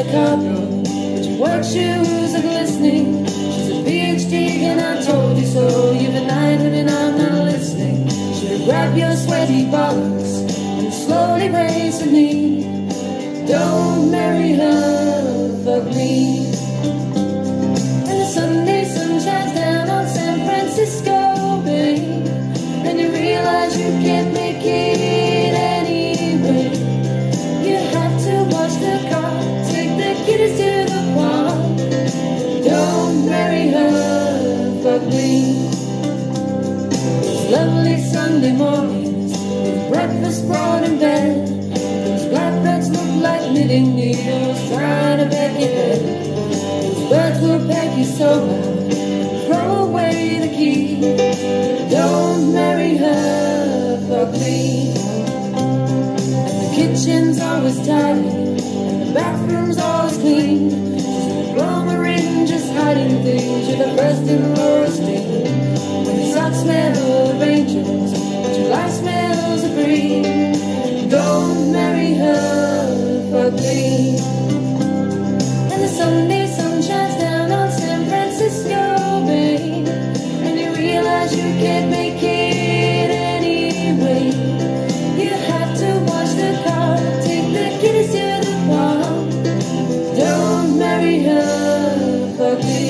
the carpet, but your work shoes are glistening. She's a PhD and I told you so. You've been idling and I'm not listening. She'll grab your sweaty bollocks and slowly raise her knee. Don't marry her, fuck me. And the Sunday sun shines down on San Francisco Bay, and you realize you can't make it anyway. You have to wash the car, take the kiddies to the park. Don't marry her, fuck me. Those lovely Sunday mornings with breakfast brought in bed, those blackbirds look like knitting needles trying to beg your head. Those birds will peck you so loud, throw away the key. Don't marry her, fuck me. And the kitchen's always tidy, and the bathroom's always clean. She's a plumber in just hiding things. You're the first in Laura Steele. When your socks smell of angels, but your life smells of green. Don't marry her, fuck me. And the Sunday sun shines down on San Francisco Bay, and you realize you can't make it anyway. You have to wash the car, take the kiddies to the park. Don't marry her, fuck me.